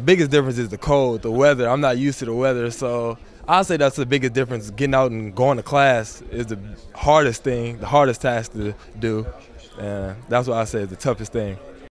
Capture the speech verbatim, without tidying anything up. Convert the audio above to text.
biggest difference is the cold, the weather. I'm not used to the weather, so I'll say that's the biggest difference. Getting out and going to class is the hardest thing, the hardest task to do, and that's what I say is the toughest thing.